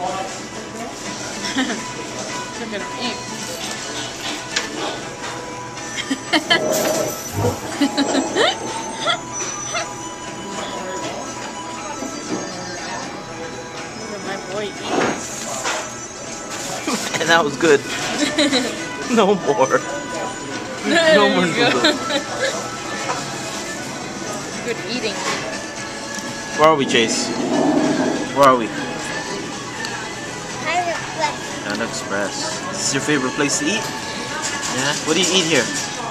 Look at him eat. Look at my boy eat. And that was good. No more. No more noodles. Good eating. Where are we, Chase? Where are we? Panda Express. Panda Express. This is your favorite place to eat? Yeah? What do you eat here?